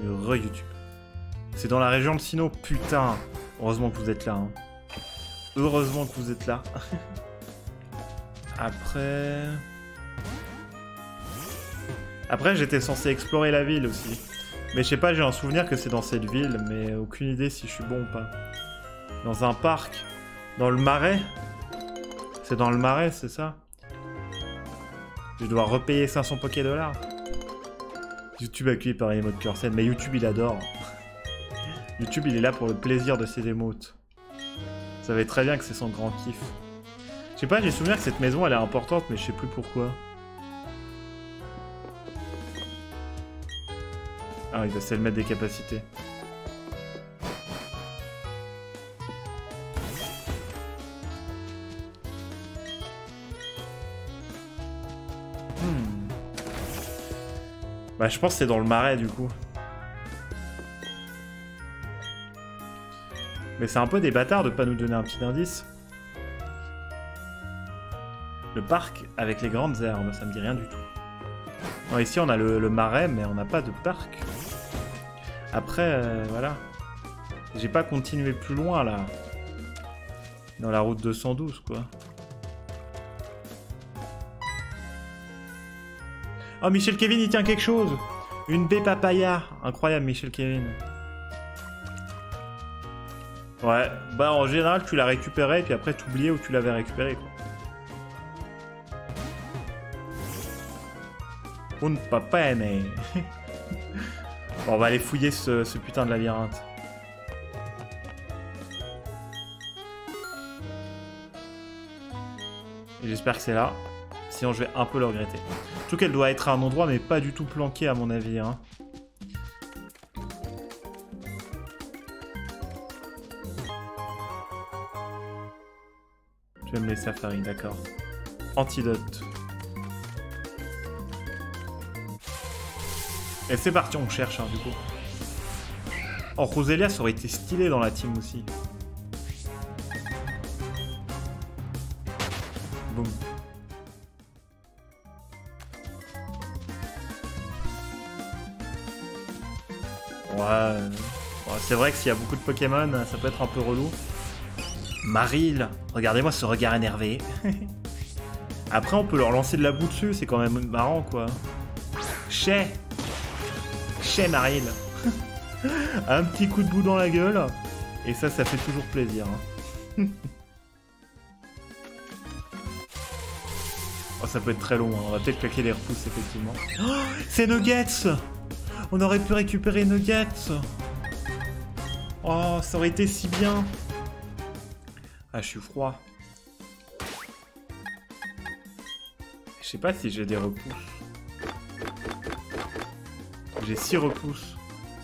YouTube. C'est dans la région de Sinnoh, putain. Heureusement que vous êtes là. Hein. Heureusement que vous êtes là. Après, j'étais censé explorer la ville aussi. Mais je sais pas, j'ai un souvenir que c'est dans cette ville, mais aucune idée si je suis bon ou pas. Dans un parc. Dans le marais. C'est dans le marais, c'est ça? Je dois repayer 500 $. YouTube accueilli par Emote Cursen. Mais YouTube, il adore. YouTube, il est là pour le plaisir de ses émotes. Vous savez très bien que c'est son grand kiff. Je sais pas, j'ai souvenir que cette maison, elle est importante, mais je sais plus pourquoi. Ah oui, c'est le mettre des capacités. Bah, je pense que c'est dans le marais, du coup. Mais c'est un peu des bâtards de pas nous donner un petit indice. Le parc avec les grandes herbes, ça me dit rien du tout. Non, ici, on a le marais, mais on n'a pas de parc. Après, voilà. J'ai pas continué plus loin, là. Dans la route 212, quoi. Oh, Michel Kevin, il tient quelque chose. Une baie papaya. Incroyable, Michel Kevin. Ouais, bah en général, tu l'as récupéré, et puis après, t'oubliais où tu l'avais récupéré, quoi. Un papane. Bon, on va aller fouiller ce putain de labyrinthe. Et j'espère que c'est là. Sinon, je vais un peu le regretter. Surtout qu'elle doit être à un endroit, mais pas du tout planqué, à mon avis. Hein. J'aime les safaris, d'accord. Antidote. Et c'est parti, on cherche, hein, du coup. Oh, Roselia, ça aurait été stylé dans la team aussi. Boum. Ouais. C'est vrai que s'il y a beaucoup de Pokémon, ça peut être un peu relou. Maril, regardez-moi ce regard énervé. Après, on peut leur lancer de la boue dessus, c'est quand même marrant, quoi. Chez Maril. Un petit coup de boue dans la gueule. Et ça fait toujours plaisir. Hein. Oh, ça peut être très long. Hein. On va peut-être claquer les repousses, effectivement. Oh, c'est Nuggets. On aurait pu récupérer Nuggets. Oh, ça aurait été si bien. Ah, je suis froid. Je sais pas si j'ai des repousses. J'ai 6 repousses.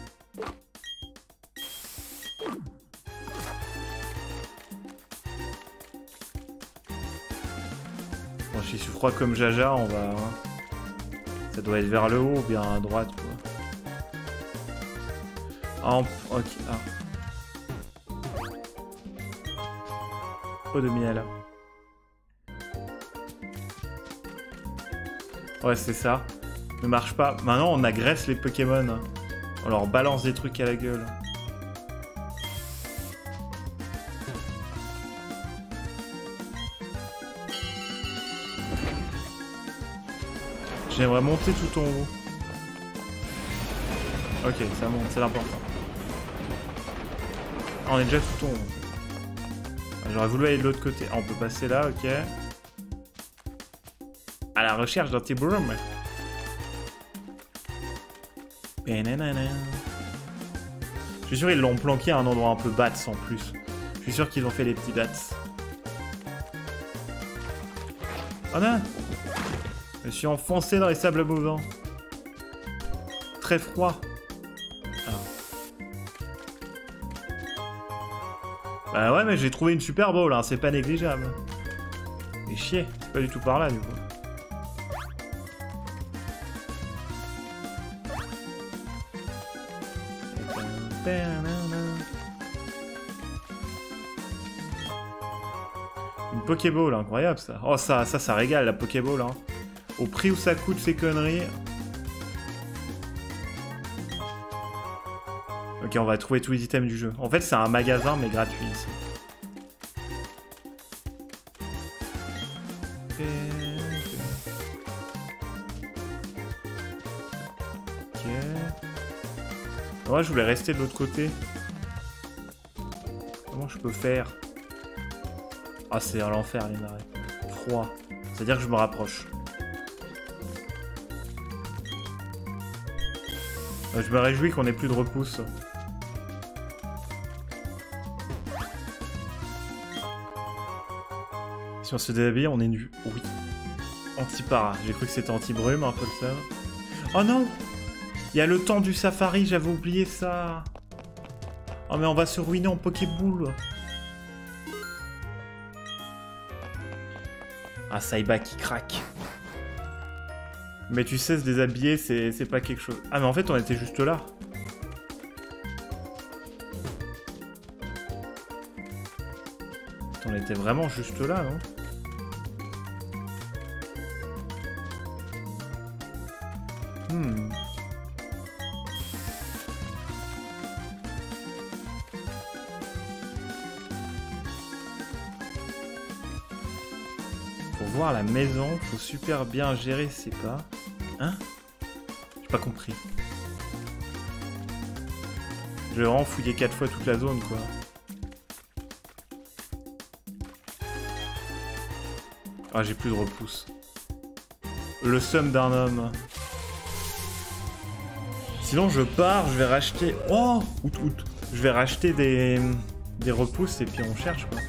Bon, je suis froid comme Jaja, on va... Ça doit être vers le haut ou bien à droite, quoi. Ah, ok. Ah. Eau de miel. Ouais, c'est ça. Ne marche pas. Maintenant, on agresse les Pokémon. On leur balance des trucs à la gueule. J'aimerais monter tout en haut. Ok, ça monte, c'est l'important. Ah, on est déjà tout en haut. J'aurais voulu aller de l'autre côté. Ah, on peut passer là, ok. À la recherche d'un T-Broom. Je suis sûr qu'ils l'ont planqué à un endroit un peu bats en plus. Je suis sûr qu'ils ont fait les petits bats. Oh non! Je me suis enfoncé dans les sables mouvants. Très froid. Ah. Bah ouais, mais j'ai trouvé une super bowl, hein. C'est pas négligeable. Mais chier, c'est pas du tout par là du coup. Une Pokéball, incroyable ça. Oh ça régale la Pokéball. Hein. Au prix où ça coûte ces conneries. Ok, on va trouver tous les items du jeu. En fait, c'est un magasin, mais gratuit ici. Ok. Ouais, je voulais rester de l'autre côté. Comment je peux faire? Ah, c'est à l'enfer, les marais. Froid. C'est-à-dire que je me rapproche. Je me réjouis qu'on ait plus de repousse. Si on se déshabille, on est nu. Oui. Anti-para. J'ai cru que c'était anti-brume, un peu le ça. Oh non! Il y a le temps du safari, j'avais oublié ça. Oh mais on va se ruiner en Pokéball. Ah, Saiba qui craque. Mais tu sais, se déshabiller, c'est pas quelque chose... Ah mais en fait, on était juste là. On était vraiment juste là, non? Pour voir la maison, faut super bien gérer ses pas. Hein? J'ai pas compris. Je vais vraiment fouiller 4 fois toute la zone, quoi. Ah, j'ai plus de repousse. Le seum d'un homme. Sinon, je pars, je vais racheter... Oh! Out. Je vais racheter des repousses et puis on cherche, quoi.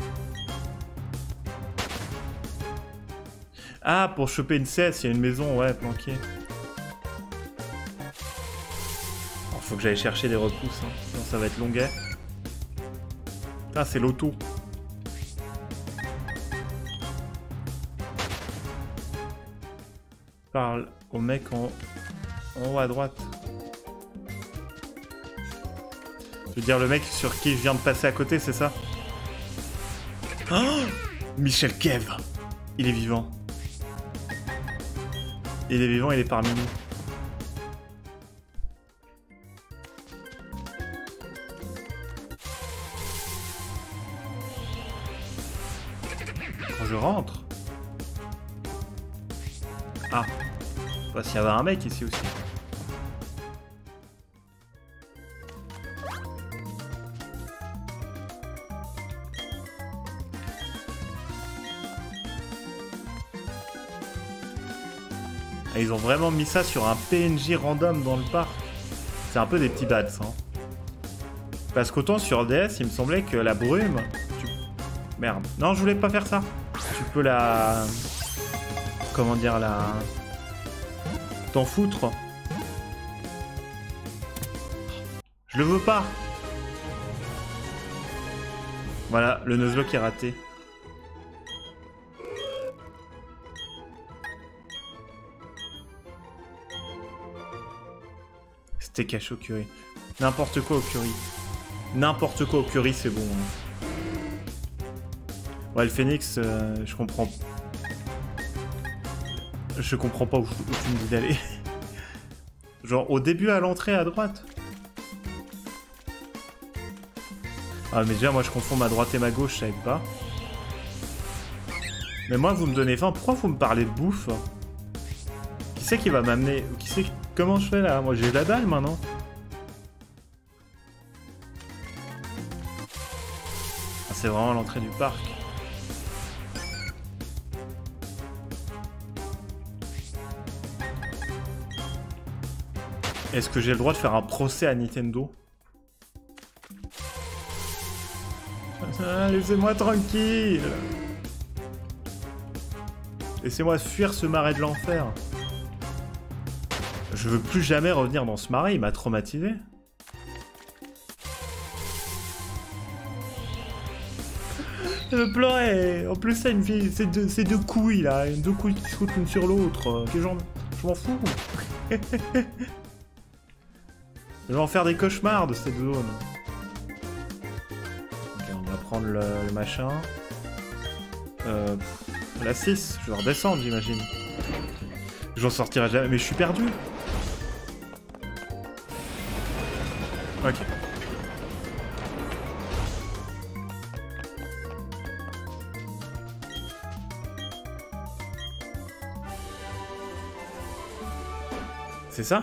Ah, pour choper une cesse, il y a une maison, ouais, planquée. Oh, faut que j'aille chercher des repousses, hein. Sinon ça va être longuet. Ah, c'est l'auto. Parle au mec en haut à droite. Je veux dire le mec sur qui je viens de passer à côté, c'est ça? Oh, Michel Kev. Il est vivant. Il est vivant, il est parmi nous. Quand je rentre. Ah. Je sais pas s'il y avait un mec ici aussi. Ah, ils ont vraiment mis ça sur un PNJ random dans le parc. C'est un peu des petits bats, hein. Parce qu'autant sur DS, il me semblait que la brume... Merde. Non, je voulais pas faire ça. Tu peux la... Comment dire, la... T'en foutre. Je le veux pas. Voilà, le Nuzlocke est raté. Steak haché au curry. N'importe quoi au curry. N'importe quoi au curry, c'est bon. Hein. Ouais, le phénix, je comprends. Je comprends pas où tu me dis d'aller. Genre au début à l'entrée à droite. Ah mais déjà moi je confonds ma droite et ma gauche, je savais pas. Mais moi vous me donnez faim, pourquoi vous me parlez de bouffe? Qui c'est qui va m'amener? Qui c'est... Comment je fais là? Moi j'ai la dalle maintenant. Ah, c'est vraiment l'entrée du parc. Est-ce que j'ai le droit de faire un procès à Nintendo? Ah, laissez-moi tranquille. Laissez-moi fuir ce marais de l'enfer. Je veux plus jamais revenir dans ce marais, il m'a traumatisé. Je pleurais. En plus, c'est une fille, c'est deux couilles là, deux couilles qui se foutent l'une sur l'autre. Je m'en fous. Je vais en faire des cauchemars de cette zone. Ok, on va prendre le machin. La 6, je vais redescendre, j'imagine. Je n'en sortirai jamais, mais je suis perdu. Ok. C'est ça?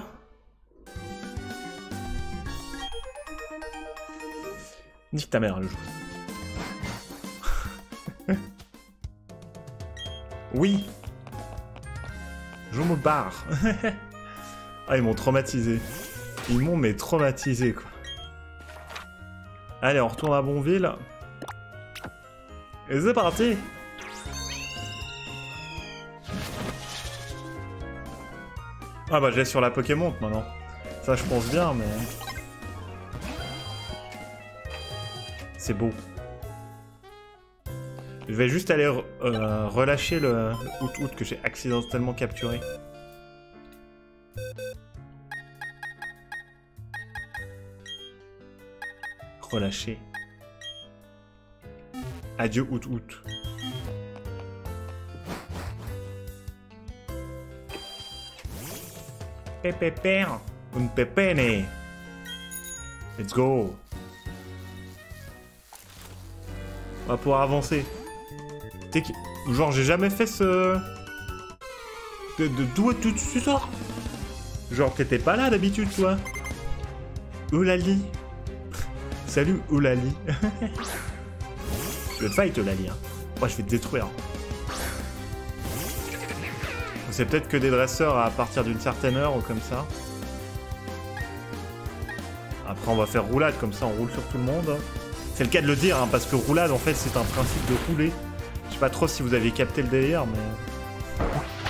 Nique ta mère, le jeu. Oui. Je me barre. Ah, ils m'ont traumatisé. Ils m'ont mais traumatisé, quoi. Allez, on retourne à Bonville. Et c'est parti. Ah bah, je l'ai sur la Pokémon maintenant. Ça, je pense bien, mais... C'est beau. Je vais juste aller relâcher le Out que j'ai accidentellement capturé. Relâcher. Adieu Out. Pépépé, un pépéné. Let's go. On va pouvoir avancer. Genre, j'ai jamais fait ce... D'où tu sors? Genre, t'étais pas là d'habitude, toi. Oulali. Salut, Oulali. Je vais fight, Oulali. Hein. Moi, je vais te détruire. C'est peut-être que des dresseurs à partir d'une certaine heure ou comme ça. Après, on va faire roulade, comme ça, on roule sur tout le monde. C'est le cas de le dire, hein, parce que roulade, en fait, c'est un principe de rouler. Je sais pas trop si vous aviez capté le délire, mais...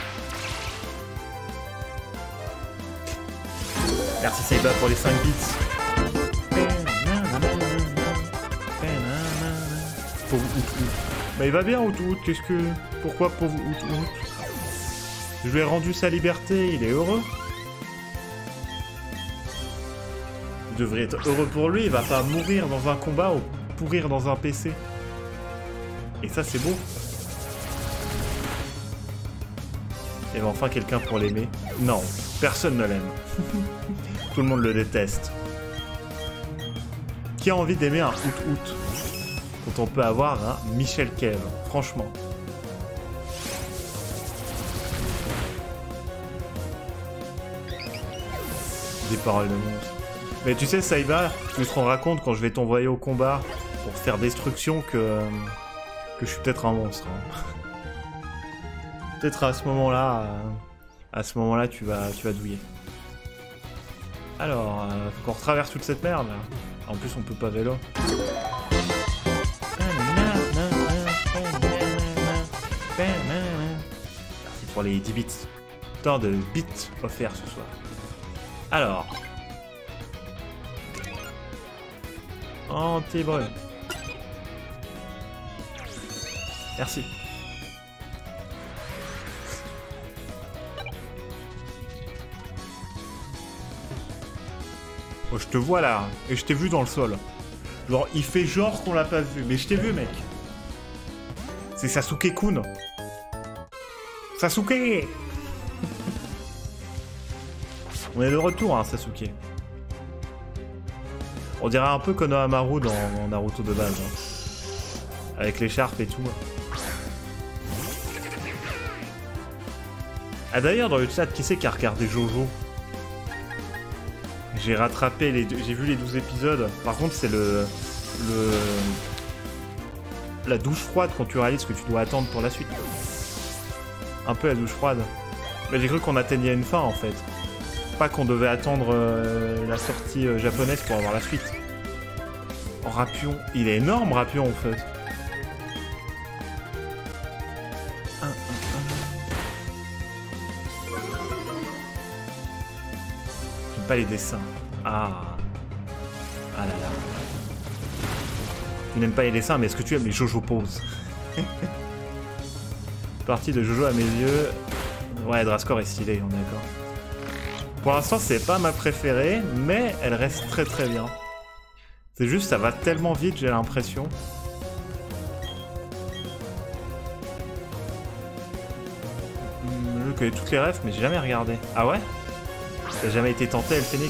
Merci Saiba pour les 5 bits. Pauvre Out. Bah il va bien Out, qu'est-ce que... Pourquoi pauvre Out? Je lui ai rendu sa liberté, il est heureux. Vous devriez être heureux pour lui, il va pas mourir dans un combat ou pourrir dans un PC. Et ça c'est beau. Il y avait enfin quelqu'un pour l'aimer. Non, personne ne l'aime. Tout le monde le déteste. Qui a envie d'aimer un Out quand on peut avoir un Michel Kev, franchement. Des paroles de monstre. Mais tu sais, Saiba, tu te rendras compte quand je vais t'envoyer au combat pour faire destruction que je suis peut-être un monstre. Hein. Peut-être à ce moment-là, tu vas douiller. Alors, faut qu'on retraverse toute cette merde. Là. En plus, on peut pas vélo. Merci pour les 10 bits. Tant de bits offerts ce soir. Alors. Anti-brûle. Merci. Oh, je te vois là, et je t'ai vu dans le sol. Genre, il fait genre qu'on l'a pas vu, mais je t'ai vu, mec. C'est Sasuke-kun. Sasuke. On est de retour, hein, Sasuke. On dirait un peu Konohamaru dans Naruto de base. Hein. Avec l'écharpe et tout. Ah d'ailleurs, dans le chat, qui c'est qui a regardé Jojo? J'ai rattrapé les j'ai vu les 12 épisodes. Par contre, c'est la douche froide quand tu réalises que tu dois attendre pour la suite. Un peu la douche froide. Mais j'ai cru qu'on atteignait une fin en fait. Pas qu'on devait attendre la sortie japonaise pour avoir la suite. Oh, Rapion. Il est énorme, Rapion, en fait. J'aime pas les dessins. Ah. Ah là là. Tu n'aimes pas les dessins, mais est-ce que tu aimes les Jojo poses? Partie de Jojo à mes yeux. Ouais, Drascore est stylé, on est d'accord. Pour l'instant, c'est pas ma préférée, mais elle reste très très bien. C'est juste, ça va tellement vite, j'ai l'impression. Je connais toutes les refs, mais j'ai jamais regardé. Ah ouais? T'as jamais été tenté, El Phoenix?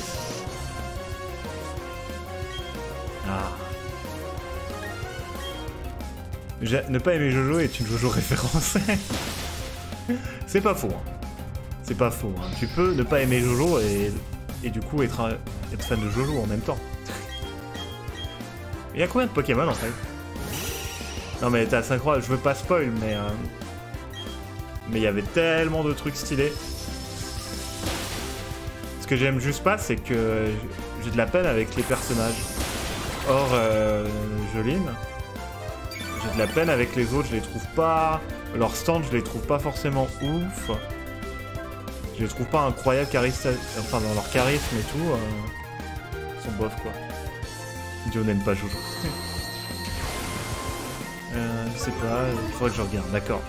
Ah. Ne pas aimer Jojo est une Jojo référence. C'est pas faux. Hein. C'est pas faux. Hein. Tu peux ne pas aimer Jojo et du coup être fan de Jojo en même temps. Il y a combien de Pokémon en fait? Non mais t'as 5 croix, je veux pas spoil, mais il y avait tellement de trucs stylés. Ce que j'aime juste pas, c'est que j'ai de la peine avec les personnages. Or, Joline, j'ai de la peine avec les autres, je les trouve pas... Leurs stands, je les trouve pas forcément ouf. Je les trouve pas incroyables, enfin dans leur charisme et tout. Ils sont bof quoi. Dio n'aime pas Jojo. Je sais pas, il faudrait que je regarde, d'accord.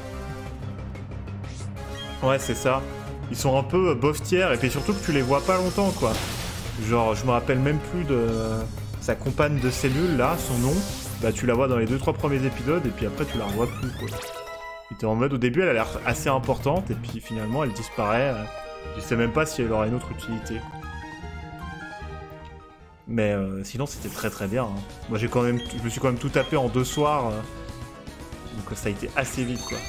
Ouais, c'est ça. Ils sont un peu bof tiers, et puis surtout que tu les vois pas longtemps, quoi. Genre, je me rappelle même plus de sa compagne de cellule, là, son nom. Bah, tu la vois dans les 2-3 premiers épisodes, et puis après, tu la revois plus, quoi. Et t'es en mode, au début, elle a l'air assez importante, et puis finalement, elle disparaît. Je sais même pas si elle aura une autre utilité. Mais sinon, c'était très très bien. Hein. Moi, je me suis quand même tout tapé en 2 soirs. Donc ça a été assez vite, quoi.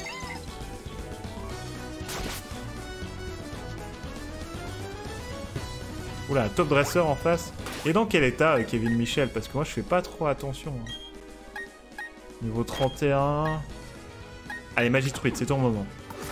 Oula, top dresseur en face. Et dans quel état, Kevin Michel? Parce que moi, je fais pas trop attention. Hein. Niveau 31... Allez, Magitruite, c'est ton moment.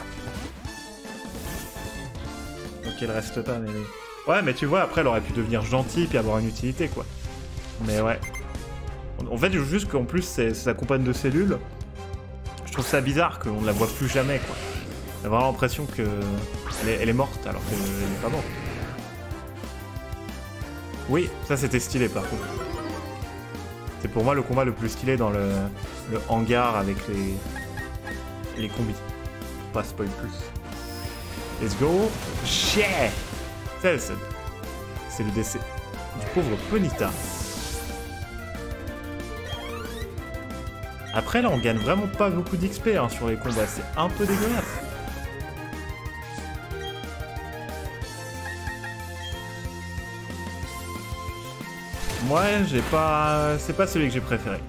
Ok, elle reste pas, mais... Ouais, mais tu vois, après, elle aurait pu devenir gentille puis avoir une utilité, quoi. Mais ouais. En fait, juste qu'en plus, c'est sa compagne de cellule. Je trouve ça bizarre qu'on ne la voit plus jamais, quoi. J'ai vraiment l'impression qu'elle est morte, alors qu'elle n'est pas morte. Oui, ça c'était stylé, par contre. C'est pour moi le combat le plus stylé dans le hangar avec les combis. Pas spoil plus. Let's go. Yeah. C'est le décès du pauvre Ponyta. Après là on gagne vraiment pas beaucoup d'XP hein, sur les combats, c'est un peu dégueulasse. Moi j'ai pas... c'est pas celui que j'ai préféré.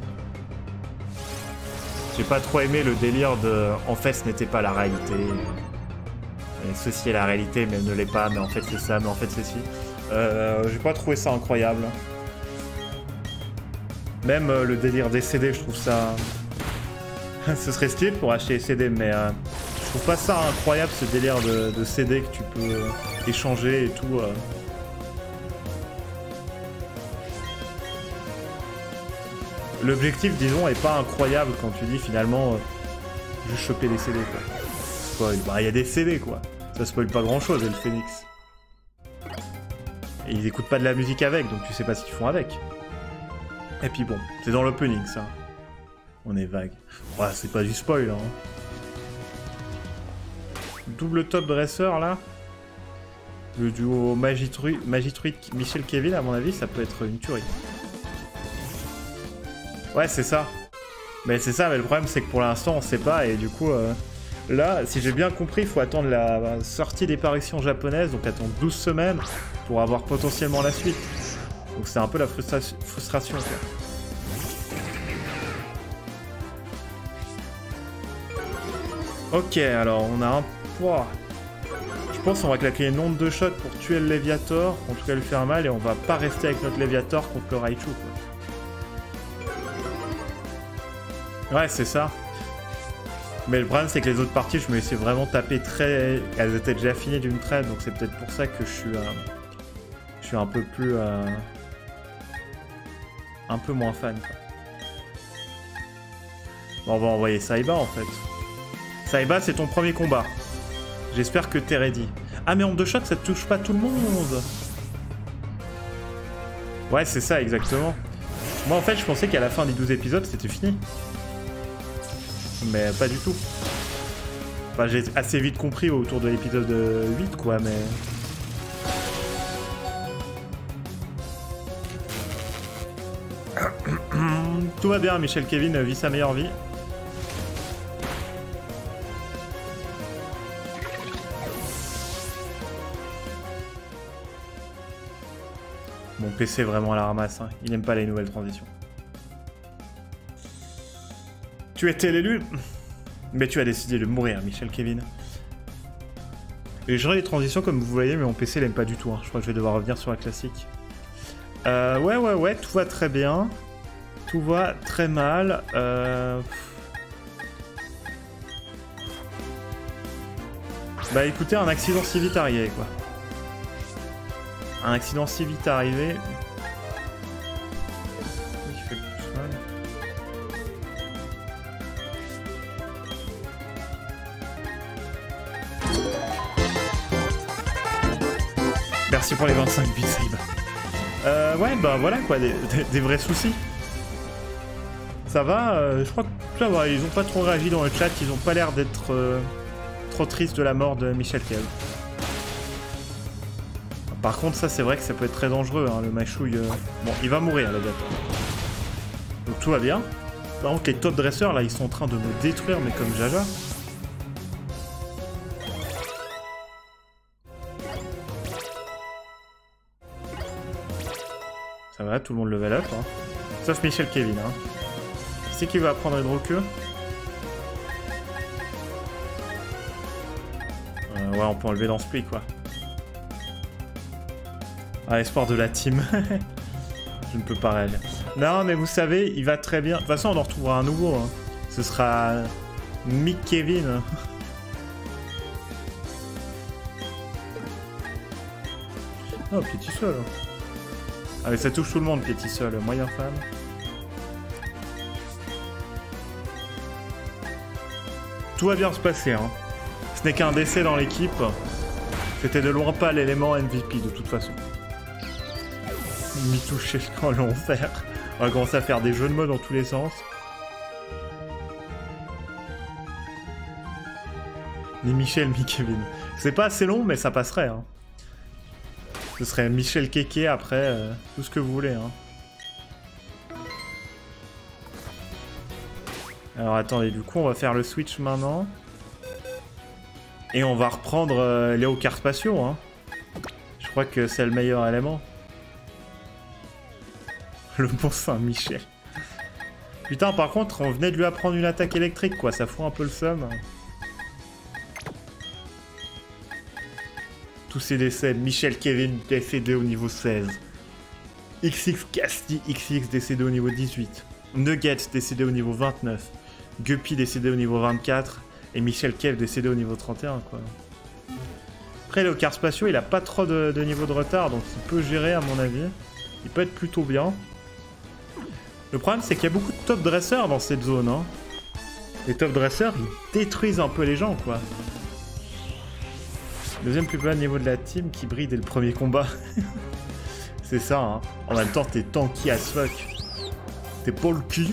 J'ai pas trop aimé le délire de... En fait ce n'était pas la réalité. Et ceci est la réalité mais elle ne l'est pas, mais en fait c'est ça, mais en fait c'est ci. J'ai pas trouvé ça incroyable. Même le délire des CD, je trouve ça... Ce serait stylé pour acheter les CD, mais je trouve pas ça incroyable, ce délire de CD que tu peux échanger et tout. L'objectif, disons, est pas incroyable quand tu dis finalement juste choper des CD, quoi. Spoil. Bah, il y a des CD, quoi. Ça spoil pas grand-chose, et le Phoenix. Et ils écoutent pas de la musique avec, donc tu sais pas ce qu'ils font avec. Et puis bon, c'est dans l'opening, ça. On est vague. Ouais, c'est pas du spoil, hein. Double top dresseur, là. Le duo Magitruite, Michel Kevin, à mon avis, ça peut être une tuerie. Ouais, c'est ça. Mais c'est ça, mais le problème, c'est que pour l'instant, on sait pas, et du coup... Là, si j'ai bien compris, il faut attendre la sortie des parutions japonaises, donc attendre 12 semaines pour avoir potentiellement la suite. Donc c'est un peu la frustration, quoi. Ok, alors on a un... Wow. Je pense qu'on va claquer nombre de shots pour tuer le Léviator, en tout cas lui faire mal, et on va pas rester avec notre Léviator contre le Raichu, quoi. Ouais, c'est ça. Mais le problème, c'est que les autres parties, je me laissais vraiment taper très... Elles étaient déjà finies d'une traite, donc c'est peut-être pour ça que je suis un peu plus... un peu moins fan, quoi. Bon, on va envoyer Saiba, en fait. Saiba, c'est ton premier combat. J'espère que t'es ready. Ah, mais en 2 shots, ça te touche pas tout le monde. Ouais, c'est ça, exactement. Moi, en fait, je pensais qu'à la fin des 12 épisodes, c'était fini. Mais pas du tout. Enfin, j'ai assez vite compris autour de l'épisode 8, quoi, mais... Tout va bien, Michel Kevin vit sa meilleure vie. Mon PC est vraiment à la ramasse, hein. Il n'aime pas les nouvelles transitions. Tu étais l'élu, mais tu as décidé de mourir, Michel Kevin. Et je les transitions comme vous voyez, mais mon PC l'aime pas du tout. Hein. Je crois que je vais devoir revenir sur la classique. Ouais, tout va très bien. Tout va très mal. Bah écoutez, un accident si vite arrivé, quoi. Un accident si vite arrivé. Qui fait le plus mal. Merci pour les 25 bits, Saïba. Ouais, bah voilà quoi, des vrais soucis. Ça va, je crois que ça va, ils ont pas trop réagi dans le chat, ils ont pas l'air d'être trop tristes de la mort de Michel Kev. Par contre, ça c'est vrai que ça peut être très dangereux, hein, le machouille. Bon, il va mourir, le gars. Donc tout va bien. Par contre, les top dresseurs là, ils sont en train de me détruire, mais comme Jaja. Ça va, tout le monde level up. Hein. Sauf Michel Kevin. Hein. Qui c'est qui va apprendre Hydroqueue ouais, on peut enlever dans ce prix, quoi. Ah, espoir de la team. Je ne peux pas réagir. Non, mais vous savez, il va très bien. De toute façon, on en retrouvera un nouveau. Hein. Ce sera Mick Kevin. Oh, petit seul. Ah mais ça touche tout le monde, petit seul, moyen femme. Tout va bien se passer, hein. Ce n'est qu'un décès dans l'équipe. C'était de loin pas l'élément MVP de toute façon. M'y toucher quand l'enfer. On va commencer à faire des jeux de mots dans tous les sens. Ni Michel, ni Kevin. C'est pas assez long, mais ça passerait, hein. Ce serait Michel Kéké après, tout ce que vous voulez. Hein. Alors attendez, du coup on va faire le switch maintenant. Et on va reprendre Léo Carpatio. Hein. Je crois que c'est le meilleur élément. Le bon Saint-Michel. Putain, par contre, on venait de lui apprendre une attaque électrique, quoi. Ça fout un peu le seum. Tous ces décès, Michel Kevin décédé au niveau 16. XX Casti XX décédé au niveau 18. Nuggets décédé au niveau 29. Guppy décédé au niveau 24. Et Michel Kev décédé au niveau 31, quoi. Après, le car spatio, il a pas trop de niveau de retard, donc il peut gérer, à mon avis. Il peut être plutôt bien. Le problème, c'est qu'il y a beaucoup de top dresseurs dans cette zone, hein. Les top dresseurs, ils détruisent un peu les gens, quoi. Deuxième plus bas niveau de la team qui brille dès le premier combat. C'est ça, hein. En même temps, t'es tanky as fuck. T'es pas le cul.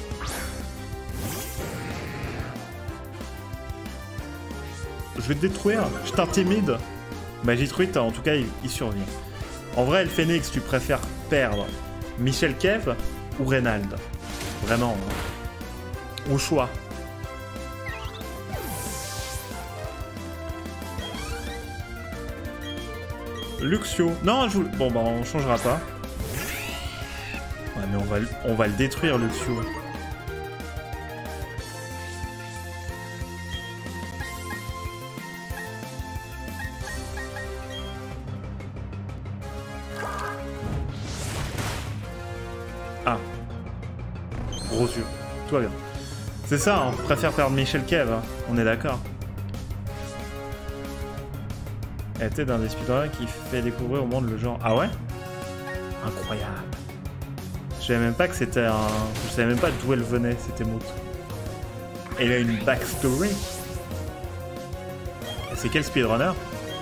Je vais te détruire. Je t'intimide. Magitruite, en tout cas, il survit. En vrai, le Phoenix, tu préfères perdre Michel Kev ou Reynald? Vraiment, hein. Au choix. Luxio. Non, bon, bah, on changera pas. Ouais, mais on va le détruire, Luxio. Ah. Gros yeux. Tout va bien. C'est ça, hein. On préfère perdre Michel Kev, hein. On est d'accord. Elle était d'un des speedrunners qui fait découvrir au monde le genre. Ah ouais? Incroyable. Je savais même pas que c'était un. Je savais même pas d'où elle venait, c'était Mout. Elle a une backstory. C'est quel speedrunner?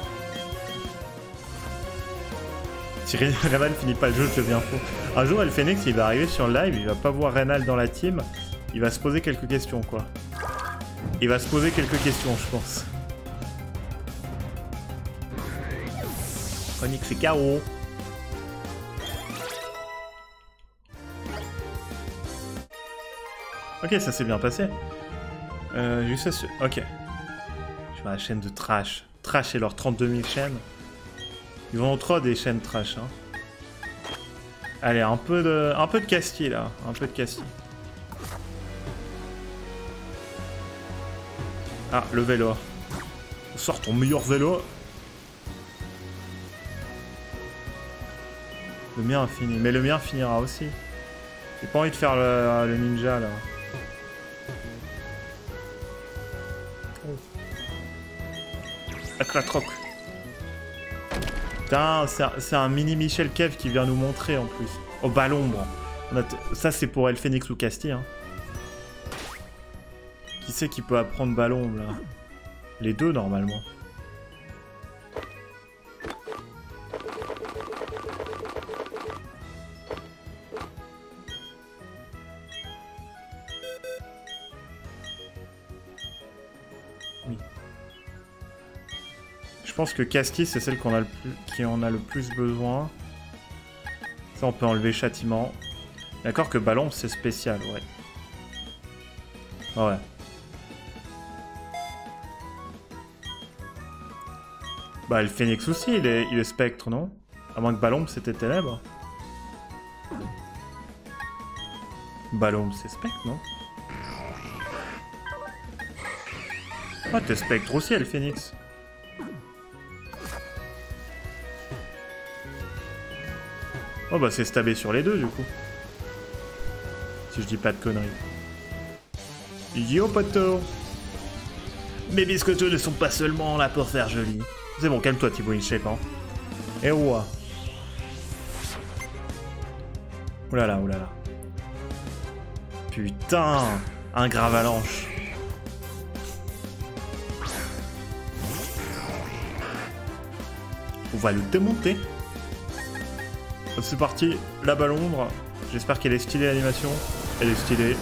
Si Reynald finit pas le jeu, je deviens fou. Un jour, El Phoenix, il va arriver sur le live, il va pas voir Reynald dans la team, il va se poser quelques questions, quoi. Il va se poser quelques questions, je pense. Chronique, c'est KO. Ok, ça s'est bien passé. Juste ça, ok. Je vais à la chaîne de Trash. Trash et leurs 32 000 chaînes. Ils vont trop des chaînes Trash, hein. Allez, un peu de Castille, là. Un peu de Castille. Ah, le vélo. Sors ton meilleur vélo. Le mien a fini. Mais le mien finira aussi. J'ai pas envie de faire le ninja là. La troc. Putain, c'est un mini Michel Kev qui vient nous montrer en plus. Oh, bah l'ombre. Ça c'est pour El Phoenix ou Casti. Hein. Qui c'est qui peut apprendre ballon là? Les deux normalement. Oui. Je pense que Casti c'est celle qui en a le plus besoin. Ça on peut enlever châtiment. D'accord que ballon c'est spécial, ouais. Ouais. Bah le Phoenix aussi, il est spectre, non? À moins que Ballon c'était ténèbres. Ballon c'est spectre, non? Ah t'es spectre aussi, elle Phoenix. Oh bah c'est stabé sur les deux du coup. Si je dis pas de conneries. Yo poto! Mes biscotteux ne sont pas seulement là pour faire joli. C'est bon, calme-toi Thibaut InShape, hein. Et ouah. Oulala, oulala. Putain, un grave avalanche. On va le démonter. C'est parti, la balombre. J'espère qu'elle est stylée l'animation. Elle est stylée.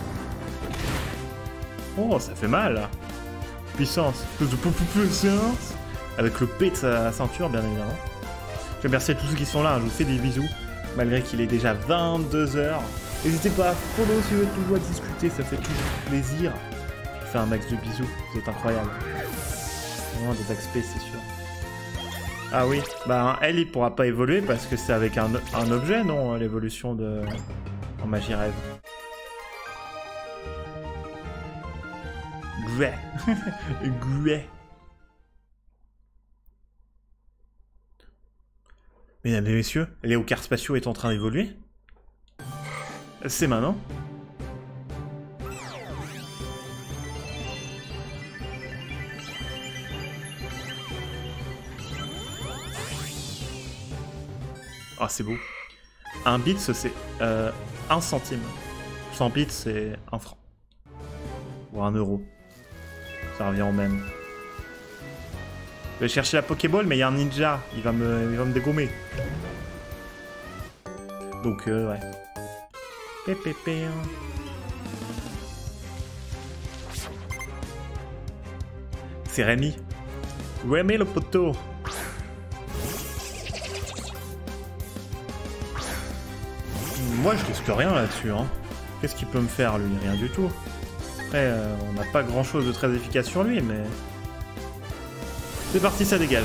Oh, ça fait mal. Puissance. Plus de puissance. Avec le P de sa ceinture, bien évidemment. Je remercie tous ceux qui sont là. Hein. Je vous fais des bisous. Malgré qu'il est déjà 22 h. N'hésitez pas à follow si vous voulez toujours discuter. Ça fait toujours plaisir. Je vous fais un max de bisous. Vous êtes incroyables. Vraiment des XP, c'est sûr. Ah oui. Bah, elle, il pourra pas évoluer parce que c'est avec un objet, non? L'évolution de... en magie rêve. Gouet. Gouet. Mesdames et messieurs, Léo Carspatio est en train d'évoluer. C'est maintenant. Ah, c'est beau. Un bit, c'est 1 centime. 100 bits, c'est 1 franc. Ou 1 euro. Ça revient au même. Je vais chercher la Pokéball, mais il y a un ninja. Il va me dégommer. Donc, ouais. Pépépé. C'est Rémi. Rémi le poteau. Moi, je risque rien là-dessus. Hein. Qu'est-ce qu'il peut me faire, lui? Rien du tout. Après, on n'a pas grand-chose de très efficace sur lui, mais... C'est parti, ça dégage.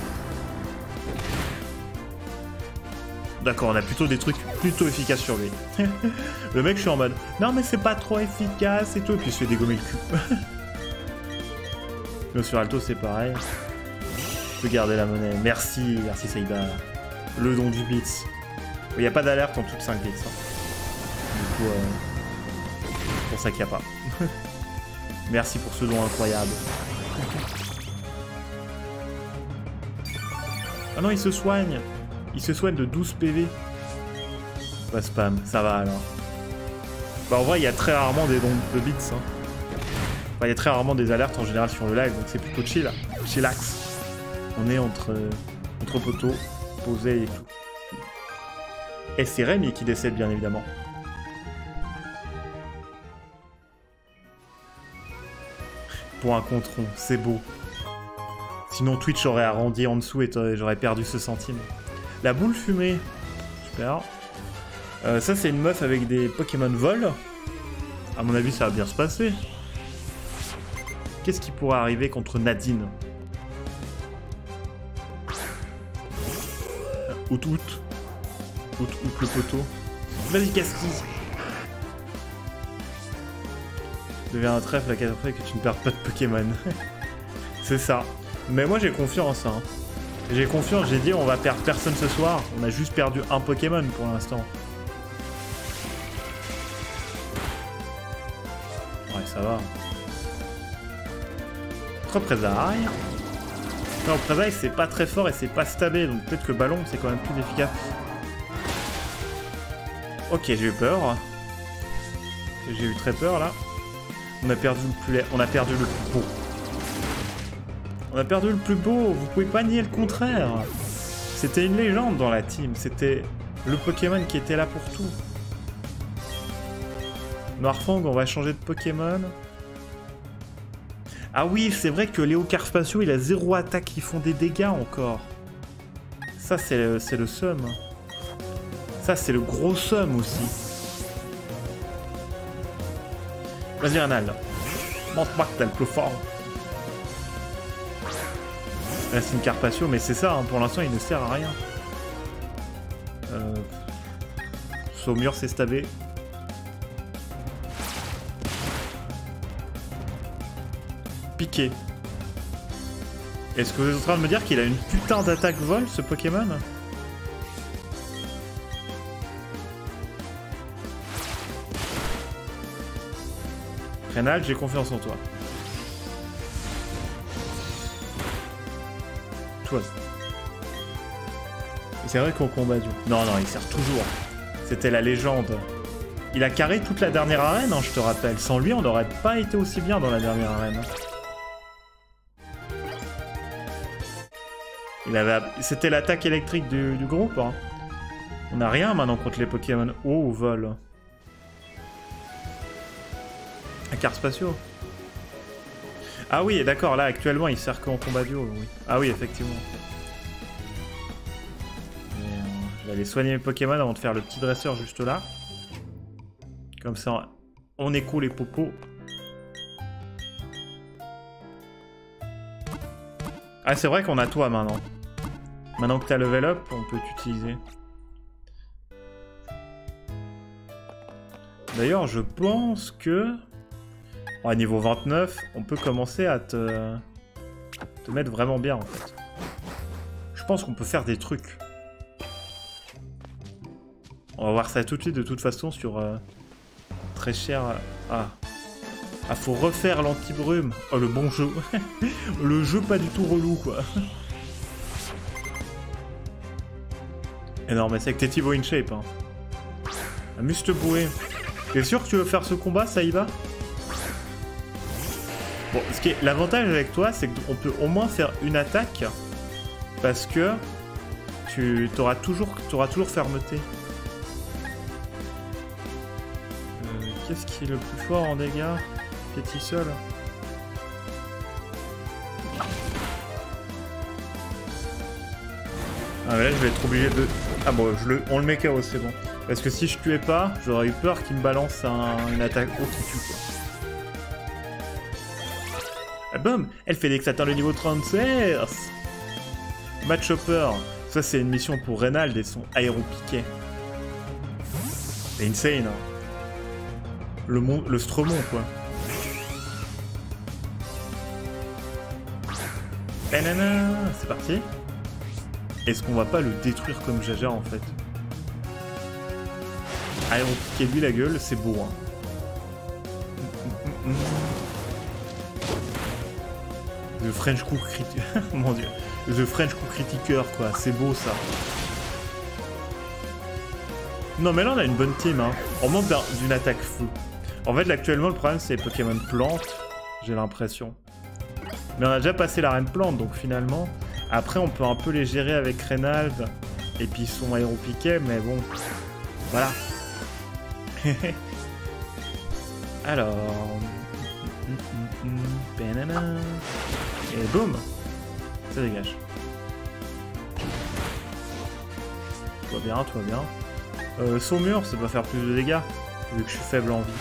D'accord, on a plutôt des trucs plutôt efficaces sur lui. Le mec, je suis en mode... Non, mais c'est pas trop efficace et tout. Et puis, il se fait dégommer le cul. Mais sur Alto, c'est pareil. Je peux garder la monnaie. Merci, merci Saïda. Le don du bits. Il n'y a pas d'alerte en toutes 5 bits. Hein. Du coup, c'est pour ça qu'il n'y a pas. Merci pour ce don incroyable. Ah non, il se soigne. Il se soigne de 12 PV. Pas spam, ça va alors. Bah en vrai, il y a très rarement des dons de bits. Hein. Enfin, il y a très rarement des alertes en général sur le live, donc c'est plutôt chill. Chillax. On est entre poteaux, posé et tout. Et c'est Rémi qui décède, bien évidemment. Pour un contron, c'est beau. Sinon Twitch aurait arrondi en dessous et j'aurais perdu ce centime. La boule fumée. Super. Ça, c'est une meuf avec des Pokémon vol. À mon avis, ça va bien se passer. Qu'est-ce qui pourrait arriver contre Nadine? Out. Le poteau. Vas-y, Casti. Deviens un trèfle la 4 fois que tu ne perds pas de Pokémon. C'est ça. Mais moi j'ai confiance. Hein. J'ai confiance, j'ai dit on va perdre personne ce soir. On a juste perdu un Pokémon pour l'instant. Ouais, ça va. Représailles. Non, représailles, c'est pas très fort et c'est pas stabé, donc peut-être que ballon, c'est quand même plus efficace. Ok, j'ai eu peur. J'ai eu très peur, là. On a perdu le plus beau. On a perdu le plus beau, vous pouvez pas nier le contraire. C'était une légende dans la team, c'était le Pokémon qui était là pour tout. Noirfang, on va changer de Pokémon. Ah oui, c'est vrai que Léo Carspatio, il a 0 attaque qui font des dégâts encore. Ça, c'est le seum. Ça, c'est le gros seum aussi. Vas-y, Renal. Montre-moi que t'as le plus fort. Là, c'est une Carpatio, mais c'est ça, hein, pour l'instant, il ne sert à rien. Saumur, c'est stabé. Piqué. Est-ce que vous êtes en train de me dire qu'il a une putain d'attaque vol, ce Pokémon? Rénal, j'ai confiance en toi. Toi. C'est vrai qu'au combat du... Non, il sert toujours. C'était la légende. Il a carré toute la dernière arène, hein, je te rappelle. Sans lui, on n'aurait pas été aussi bien dans la dernière arène. C'était l'attaque électrique du groupe. Hein. On n'a rien maintenant contre les Pokémon haut au vol. Un Carspatio. Ah oui, d'accord, là actuellement il sert qu'en combat duo. Oui. Ah oui, effectivement. Je vais aller soigner mes Pokémon avant de faire le petit dresseur juste là. Comme ça, on écoule les popos. Ah, c'est vrai qu'on a toi maintenant. Maintenant que t'as level up, on peut t'utiliser. D'ailleurs, je pense que... à niveau 29, on peut commencer à te mettre vraiment bien, en fait. Je pense qu'on peut faire des trucs. On va voir ça tout de suite, de toute façon, sur... très cher... Ah, faut refaire l'anti-brume. Oh, le bon jeu. Le jeu pas du tout relou, quoi. Énorme, c'est que t'es Thibaut in shape, hein. Amuse-te bouée. T'es sûr que tu veux faire ce combat, ça y va? Bon, l'avantage avec toi, c'est qu'on peut au moins faire une attaque, parce que tu auras toujours fermeté. Qu'est-ce qui est le plus fort en dégâts? Pétissol. Ah ouais, là, je vais être obligé de... Ah bon, on le met KO, c'est bon. Parce que si je tuais pas, j'aurais eu peur qu'il me balance une attaque haute qui tue, quoi. Ah boum, elle fait dès que ça atteint le niveau 36. Match Hopper. Ça, c'est une mission pour Reynald et son aéropiquet. C'est insane, hein. Le Stromon, quoi. Banana, c'est parti. Est-ce qu'on va pas le détruire comme Jaja, en fait? Aéropiquet lui la gueule, c'est beau, hein. The French Cook Critic... Mon dieu. The French Cook Critiqueur, quoi. C'est beau, ça. Non, mais là, on a une bonne team, hein. On monte d'une attaque fou. En fait, là, actuellement, le problème, c'est les Pokémon plantes. J'ai l'impression. Mais on a déjà passé l'arène plante, donc finalement... Après, on peut un peu les gérer avec Reynald. Et puis son aéropiquet, mais bon... Voilà. Alors... Banana... Et boum! Ça dégage. Tout va bien, tout va bien. Saumur, ça doit faire plus de dégâts, vu que je suis faible en vie.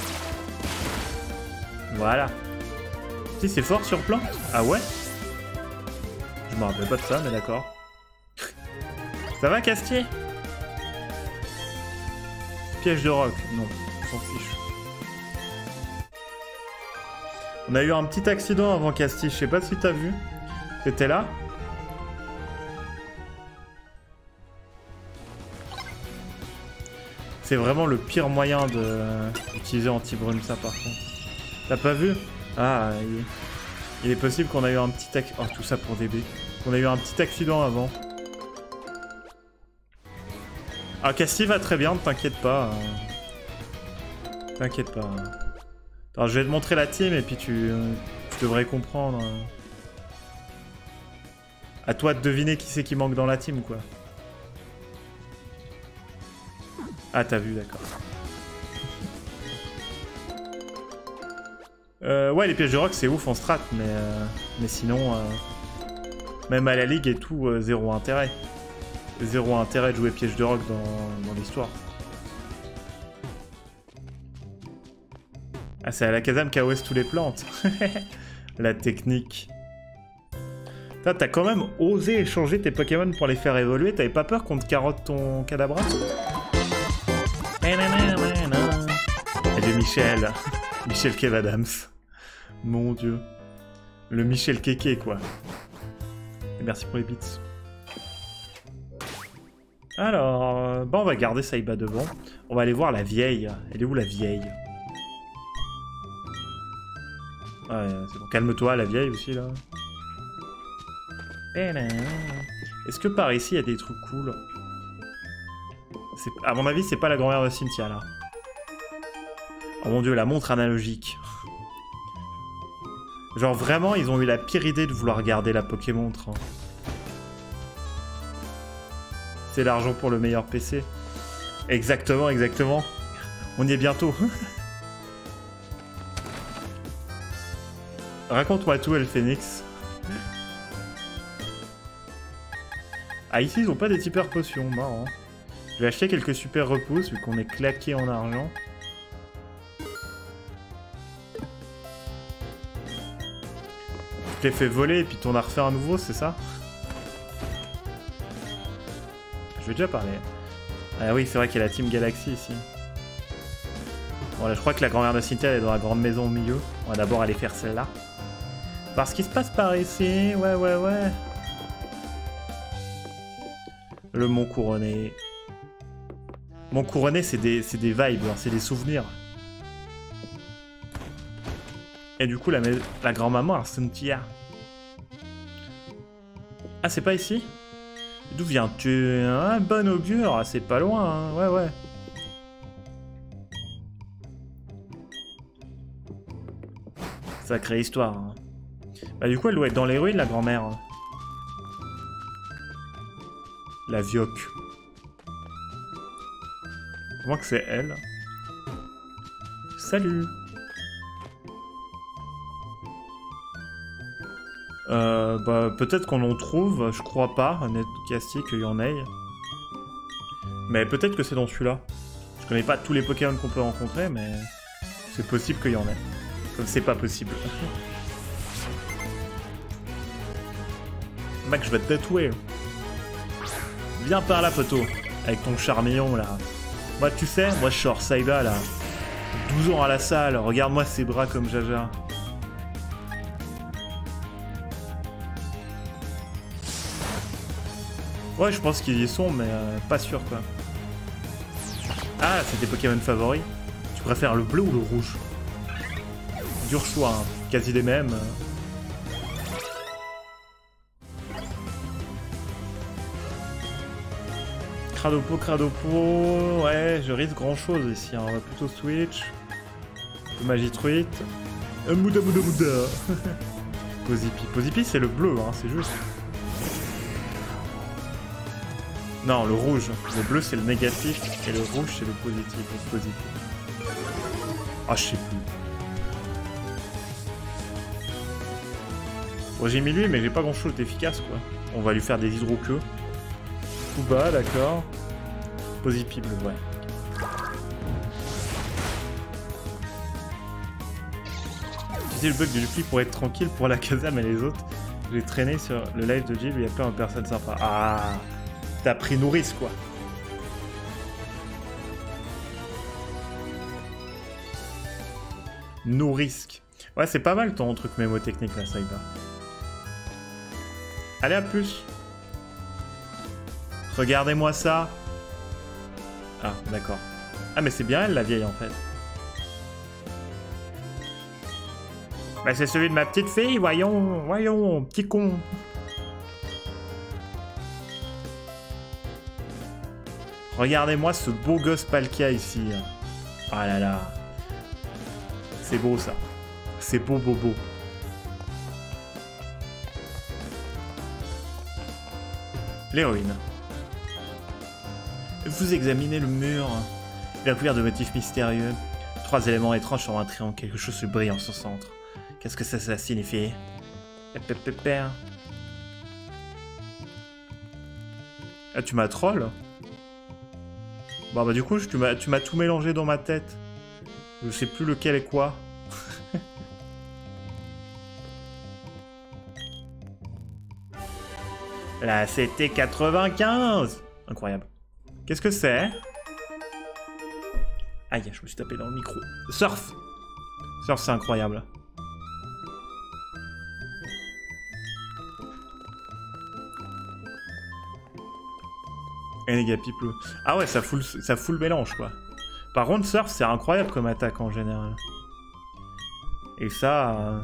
Voilà. Si, c'est fort sur plante? Ah ouais? Je me rappelle pas de ça, mais d'accord. Ça va, Castier? Piège de roc? Non, on s'en fiche. On a eu un petit accident avant Castier, je sais pas si t'as vu. T'étais là? C'est vraiment le pire moyen d'utiliser anti-Brunsa par contre. T'as pas vu? Ah, il est possible qu'on a eu un petit accident. Oh, tout ça pour DB. Qu'on a eu un petit accident avant. Ah, Cassie va très bien, ne t'inquiète pas. T'inquiète pas. Attends, je vais te montrer la team et puis tu devrais comprendre. À toi de deviner qui c'est qui manque dans la team, quoi. Ah, t'as vu, d'accord. Ouais, les pièges de rock, c'est ouf en strat, mais sinon, même à la ligue et tout, zéro intérêt. Zéro intérêt de jouer piège de rock dans l'histoire. Ah, c'est à la Kazam KOS tous les plantes. La technique. T'as quand même osé échanger tes Pokémon pour les faire évoluer. T'avais pas peur qu'on te carotte ton Kadabra? Et le Michel. Michel Kev Adams. Mon dieu. Le Michel Kéké, quoi. Et merci pour les bits. Alors, bah on va garder Saïba devant. On va aller voir la vieille. Elle est où la vieille? Ouais, c'est bon. Calme-toi, la vieille aussi, là. Est-ce que par ici, il y a des trucs cool? À mon avis, c'est pas la grand-mère de Cynthia, là. Oh mon dieu, la montre analogique. Genre, vraiment, ils ont eu la pire idée de vouloir garder la Pokémontre. Hein. C'est l'argent pour le meilleur PC. Exactement, exactement. On y est bientôt. Raconte-moi tout, El Phoenix. Ah, ici, ils ont pas des hyper potions, marrant. Je vais acheter quelques super repousses, vu qu'on est claqué en argent. Tu t'es fait voler et puis t'en as refait un nouveau, c'est ça? Je vais déjà parler. Ah oui, c'est vrai qu'il y a la Team Galaxy ici. Bon, là, je crois que la grand-mère de Cynthia est dans la grande maison au milieu. On va d'abord aller faire celle-là. Voir ce qui se passe par ici. Ouais, ouais, ouais. Le Mont Couronné. Mont Couronné, c'est des vibes, hein, c'est des souvenirs. Et du coup, la grand-maman, Cynthia. Ah, c'est pas ici? D'où viens-tu? Un bon augure, ah, c'est pas loin, hein. Ouais, ouais. Sacrée histoire. Hein. Bah du coup, elle doit être dans les ruines, la grand-mère. La Vioque. Comment que c'est elle? Salut. Bah peut-être qu'on en trouve, je crois pas, honnête Casti, qu'il y en ait. Mais peut-être que c'est dans celui-là. Je connais pas tous les Pokémon qu'on peut rencontrer, mais c'est possible qu'il y en ait. Comme c'est pas possible. Mec, je vais te tatouer. Viens par là, poteau. Avec ton charmillon, là. Moi, tu sais, moi, je sors Saïba, là. 12 ans à la salle. Regarde-moi ses bras comme Jaja. Ouais, je pense qu'ils y sont, mais pas sûr, quoi. Ah, c'est tes Pokémon favoris. Tu préfères le bleu ou le rouge? Dur choix, hein. Quasi les mêmes. Cradopo, ouais, je risque grand chose ici, hein. On va plutôt switch. Un peu Magitruite. Mouda. Pozipi. Pozipi, c'est le bleu, hein, c'est juste. Non, le rouge. Le bleu, c'est le négatif, et le rouge, c'est le positif. Ah, je sais plus. Bon, j'ai mis lui, mais j'ai pas grand chose d'efficace, quoi. On va lui faire des hydro-queues. Tout bas, d'accord. Posipible, ouais. Utiliser le bug de Luffy pour être tranquille pour la Kazam et les autres. J'ai traîné sur le live de Jill, il y a plein de personnes sympas. Ah, t'as pris Nourrice, quoi. Nourrisque. Ouais, c'est pas mal ton truc mémotechnique, là, Saïba. Allez, à plus. Regardez-moi ça. Ah, d'accord. Ah mais c'est bien elle la vieille en fait. Bah c'est celui de ma petite fille, voyons, voyons, petit con. Regardez-moi ce beau gosse Palkia ici. Ah là là. C'est beau ça. C'est beau beau beau. L'héroïne. Vous examinez le mur. Il est recouvert de motifs mystérieux. 3 éléments étranges sur un triangle. Quelque chose de brillant en son centre. Qu'est-ce que ça signifie? Ah, tu m'as troll? Bon, bah du coup, tu m'as tout mélangé dans ma tête. Je sais plus lequel est quoi. Là, c'était 95. Incroyable. Qu'est-ce que c'est? Aïe, je me suis tapé dans le micro. Surf. Surf, c'est incroyable. Negapi bleu. Ah ouais, ça fout le mélange, quoi. Par contre, Surf, c'est incroyable comme attaque, en général. Et ça...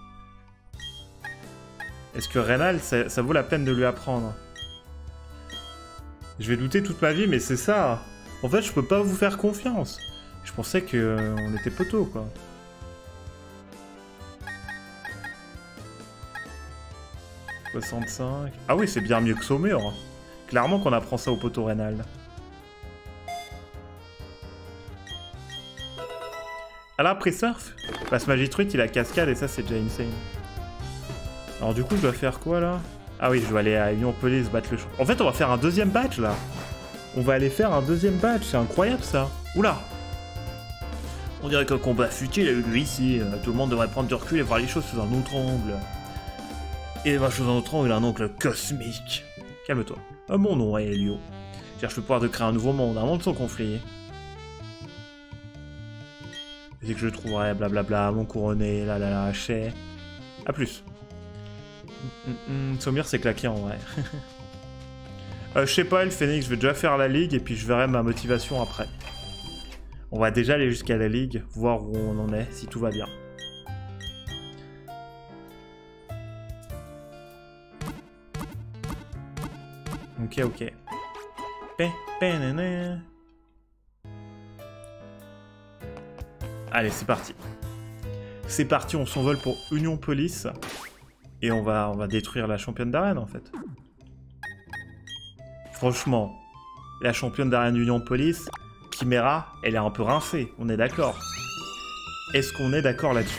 Est-ce que Rénal, ça vaut la peine de lui apprendre? Je vais douter toute ma vie, mais c'est ça. En fait, je peux pas vous faire confiance. Je pensais que on était poteaux, quoi. « 65... » Ah oui, c'est bien mieux que Saumur. Clairement qu'on apprend ça au poteau Rénal. Elle a appris Surf? Parce que Magitruite, il a cascade et ça, c'est déjà insane. Alors du coup, je dois faire quoi, là? Ah oui, je dois aller à Union Police battre le... En fait, on va faire un deuxième badge, là. On va aller faire un deuxième badge, c'est incroyable, ça. Oula! On dirait qu'un combat futile a eu lieu ici. Tout le monde devrait prendre du recul et voir les choses sous un autre angle. Et voir sous un autre angle, un oncle cosmique. Calme-toi. Mon nom est Elio. Je cherche le pouvoir de créer un nouveau monde, un monde sans conflit. C'est que je trouverai, blablabla, mon couronné, la la la, haché. A plus. Saumur, c'est claqué en vrai. Je sais pas, le Phoenix, je vais déjà faire la ligue et puis je verrai ma motivation après. On va déjà aller jusqu'à la ligue, voir où on en est, si tout va bien. Ok, ok. Allez, c'est parti. C'est parti, on s'envole pour Union Police. Et on va détruire la championne d'arène, en fait. Franchement, la championne d'arène d'Union Police, Chimera, elle est un peu rincée, on est d'accord. Est-ce qu'on est d'accord là-dessus?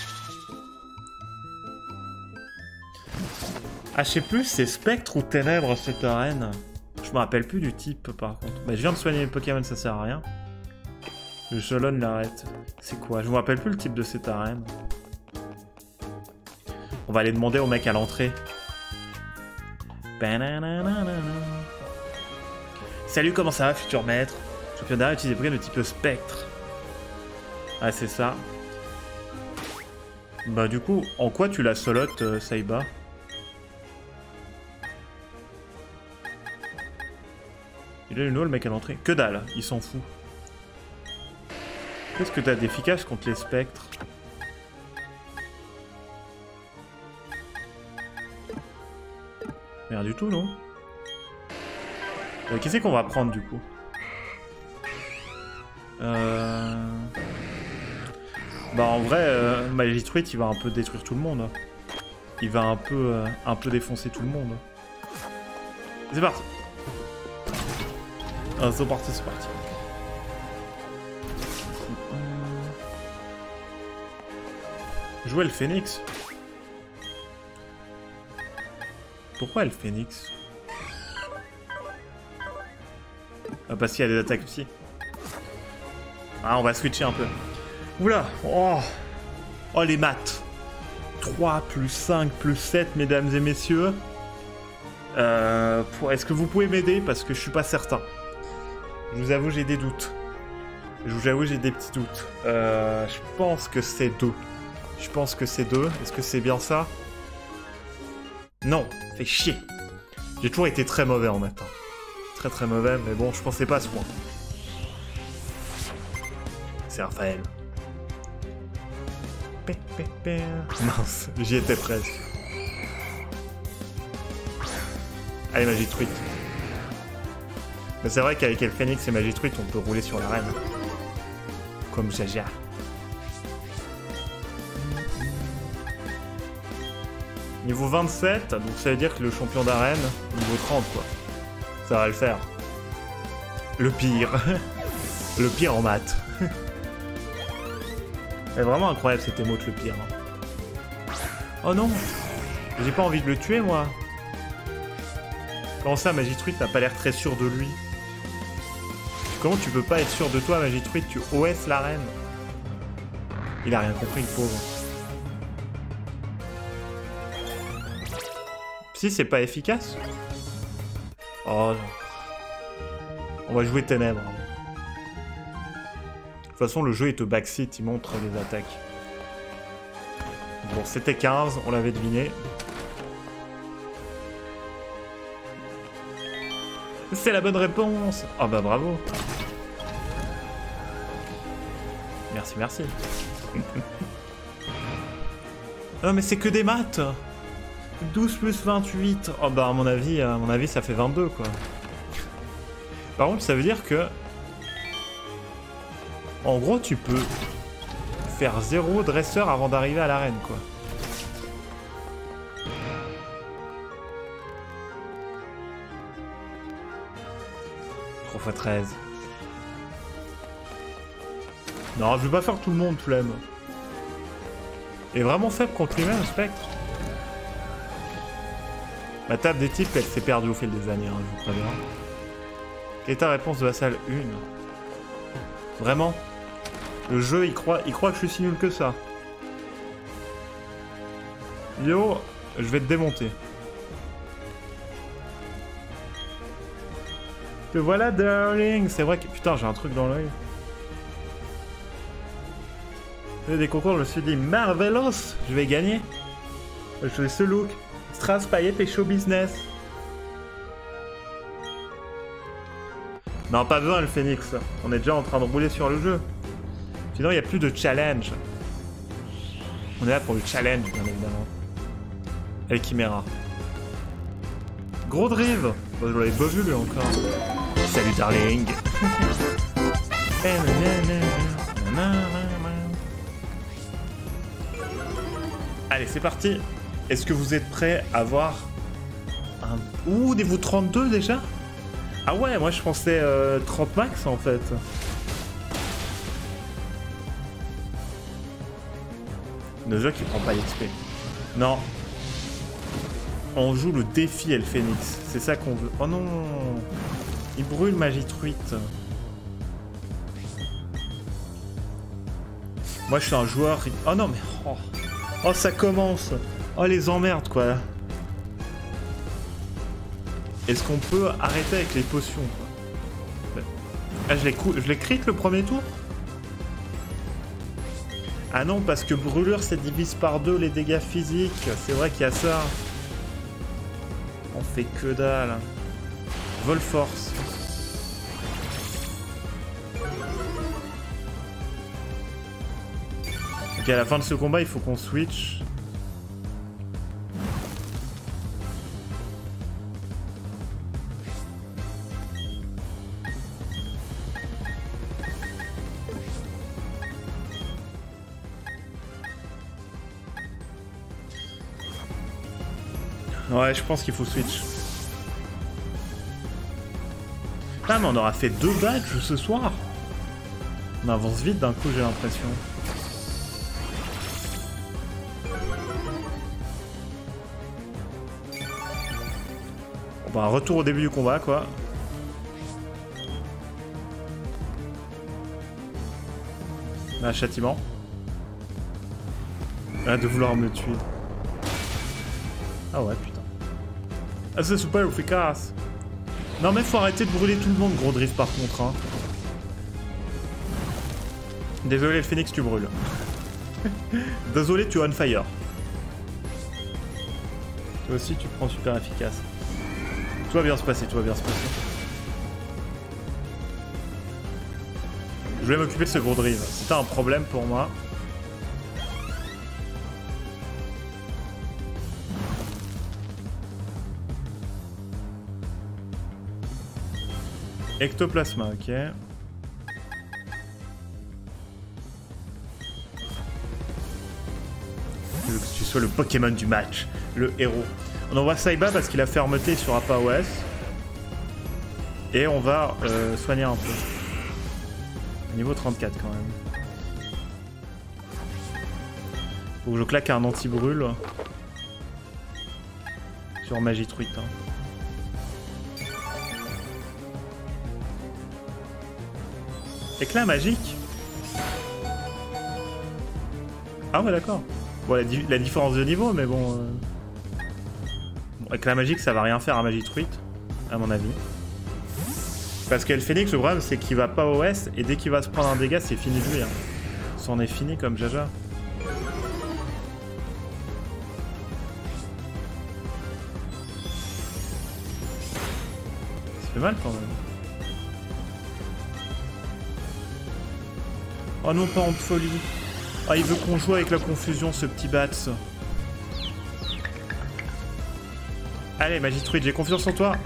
Ah, je sais plus, c'est Spectre ou Ténèbres cette arène? Je me rappelle plus du type, par contre. Bah, je viens de soigner les Pokémon, ça sert à rien. Le Jolon l'arrête. C'est quoi? Je me rappelle plus le type de cette arène. On va aller demander au mec à l'entrée. Salut, comment ça va, futur maître? Champion d'arène utilise des Pokémon de type Spectre. Ah, c'est ça. Bah, du coup, en quoi tu la solotes, Saiba? Il a une eau, le mec à l'entrée. Que dalle, il s'en fout. Qu'est-ce que t'as d'efficace contre les spectres? Rien du tout, non? Qui c'est qu'on va prendre, du coup? Bah, en vrai, Magitruite, il va un peu détruire tout le monde. Il va un peu défoncer tout le monde. C'est parti! Ah, c'est parti, c'est parti. Jouer le Phoenix. Pourquoi le Phoenix? Ah, parce qu'il y a des attaques aussi. Ah, on va switcher un peu. Oula! Oh, oh les maths! 3 plus 5 plus 7, mesdames et messieurs. Est-ce que vous pouvez m'aider? Parce que je suis pas certain. Je vous avoue, j'ai des doutes. Je vous avoue, j'ai des petits doutes. Je pense que c'est 2. Je pense que c'est 2. Est-ce que c'est bien ça? Non, fait chier. J'ai toujours été très mauvais en maths. Très très mauvais, mais bon, je pensais pas à ce point. c'est Raphaël. Mince, j'y étais presque. Allez, Magitruite. Mais c'est vrai qu'avec El Phoenix et Magitruite, on peut rouler sur l'arène. Comme Jaja. Niveau 27, donc ça veut dire que le champion d'arène, niveau 30 quoi. Ça va le faire. Le pire. Le pire en maths. C'est vraiment incroyable cette émote, le pire. Oh non, j'ai pas envie de le tuer moi. Comment ça, Magitruite, t'as pas l'air très sûr de lui? Comment tu peux pas être sûr de toi, Magitruite? Tu OS l'arène. Il a rien compris, le pauvre. Si, c'est pas efficace. Oh non. On va jouer Ténèbres. De toute façon, le jeu, il te backseat, il montre les attaques. Bon, c'était 15, on l'avait deviné. C'est la bonne réponse. Oh bah bravo. Merci, merci. Non mais c'est que des maths. 12 plus 28. Oh bah à mon avis ça fait 22 quoi. Par contre ça veut dire que... En gros tu peux faire 0 dresseur avant d'arriver à l'arène quoi. X 13. Non, je vais pas faire tout le monde, flemme. Il est vraiment faible contre lui-même, Spectre. Ma table des types, elle s'est perdue au fil des années, hein, je vous préviens. Quelle est ta réponse de la salle 1? Vraiment? Le jeu, il croit que je suis si nul que ça. Yo, je vais te démonter. Que voilà, darling. C'est vrai que... Putain, j'ai un truc dans l'œil. Des concours, je me suis dit, Marvelous, je vais gagner. Je fais ce look. Strass, paillettes et show business. Non, pas besoin, le Phoenix. On est déjà en train de rouler sur le jeu. Sinon, il n'y a plus de challenge. On est là pour le challenge, bien évidemment. El Chimera. Gros drive. Bon, je l'avais pas vu, lui, encore. Salut, darling. Allez, c'est parti. Est-ce que vous êtes prêts à voir un... Ouh, niveau 32 déjà? Ah ouais, moi je pensais 30 max en fait. Le jeu qui prend pas l'XP. Non. On joue le défi El Phoenix. C'est ça qu'on veut. Oh non. Il brûle Magitruite. Moi je suis un joueur... Oh non mais... Oh, oh ça commence. Oh les emmerdes quoi. Est-ce qu'on peut arrêter avec les potions quoi? Ah je l'ai crit le premier tour? Ah non parce que brûlure ça divise par 2 les dégâts physiques. C'est vrai qu'il y a ça. On fait que dalle. Vol force. Ok, à la fin de ce combat, il faut qu'on switch. Ouais, je pense qu'il faut switch. Ah, mais on aura fait 2 badges ce soir. On avance vite d'un coup, j'ai l'impression. Bon, bah, retour au début du combat, quoi. Un châtiment. Ah, de vouloir me tuer. Ah ouais, putain. Ah, c'est super efficace. Non mais faut arrêter de brûler tout le monde, gros drift par contre. Hein. Désolé le Phoenix, tu brûles. Désolé, tu es on fire. Toi aussi tu prends super efficace. Tout va bien se passer, tout va bien se passer. voulais m'occuper de ce gros drive. C'était un problème pour moi. Ectoplasma, ok. Je veux que tu sois le Pokémon du match, le héros. On envoie Saiba parce qu'il a fermeté sur APA-OS. Et on va soigner un peu. Niveau 34 quand même. Faut que je claque un anti-brûle. Sur Magitruite. Hein. Éclat magique. Ah ouais d'accord. Bon la différence de niveau mais bon... Bon, éclat magique ça va rien faire à Magitruite, à mon avis. Parce que le Phoenix, le problème, c'est qu'il va pas au OS, et dès qu'il va se prendre un dégât, c'est fini de lui. Hein. C'en est fini comme Jaja. Ça fait mal quand même. Oh non, pas en folie. Ah, il veut qu'on joue avec la confusion, ce petit Bats. Allez, Magitruite, j'ai confiance en toi.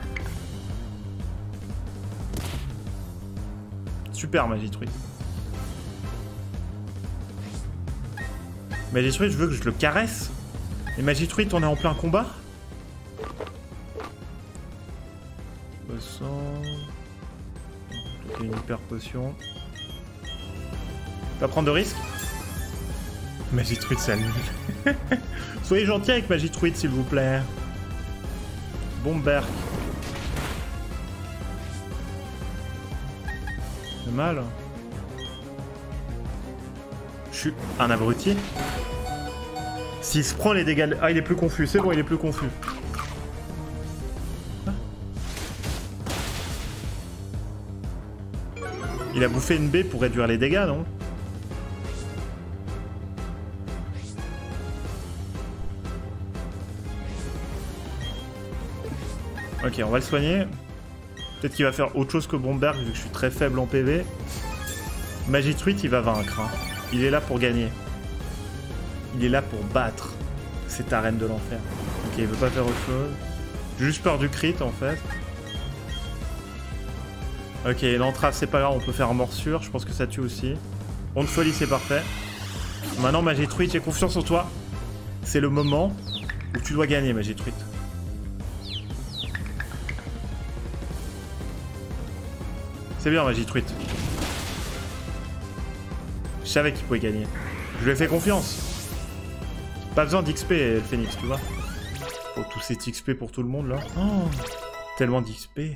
Super Magitruite. Magitruite, je veux que je le caresse. Et Magitruite, on est en plein combat. Ok, une hyper potion. Pas prendre de risque. Magitruite, ça annule. Soyez gentil avec Magitruite, s'il vous plaît. Bomberg. Mal. Je suis un abruti. S'il se prend les dégâts... Ah, il est plus confus. C'est bon, il est plus confus. Ah. Il a bouffé une baie pour réduire les dégâts, non? Ok, on va le soigner. Peut-être qu'il va faire autre chose que Bomberg, vu que je suis très faible en PV. Magitruite, il va vaincre. Hein. Il est là pour gagner. Il est là pour battre cette arène de l'enfer. Ok, il veut pas faire autre chose. J'ai juste peur du crit, en fait. Ok, l'entrave, c'est pas grave, on peut faire morsure. Je pense que ça tue aussi. Onde folie, c'est parfait. Maintenant, Magitruite, j'ai confiance en toi. C'est le moment où tu dois gagner, Magitruite. C'est bien, Magitruite. Je savais qu'il pouvait gagner. Je lui ai fait confiance. Pas besoin d'XP, le Phoenix, tu vois. Oh, tout cet XP pour tout le monde, là. Oh, tellement d'XP.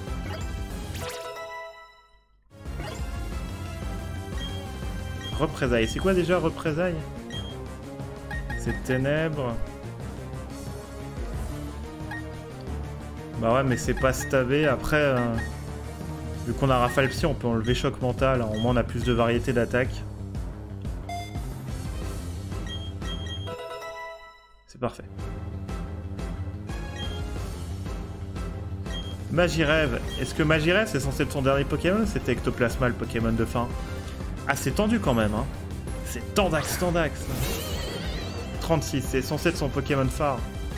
Représailles. C'est quoi déjà, représailles? C'est ténèbres. Bah ouais, mais c'est pas stavé. Après... Vu qu'on a rafale psy, on peut enlever choc mental. Au moins, on a plus de variété d'attaque. C'est parfait. Magirêve. Est-ce que Magirêve, c'est censé être son dernier Pokémon? C'était Ectoplasma, le Pokémon de fin. Ah, c'est tendu quand même, hein. C'est tendax. 36, c'est censé être son Pokémon phare.